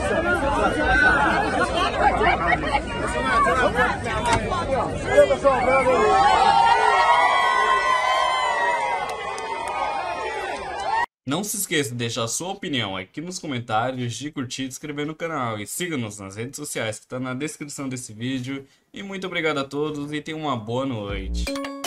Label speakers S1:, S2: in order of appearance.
S1: Não se esqueça de deixar sua opinião aqui nos comentários, de curtir, de inscrever no canal e siga-nos nas redes sociais que está na descrição desse vídeo. E muito obrigado a todos e tenham uma boa noite.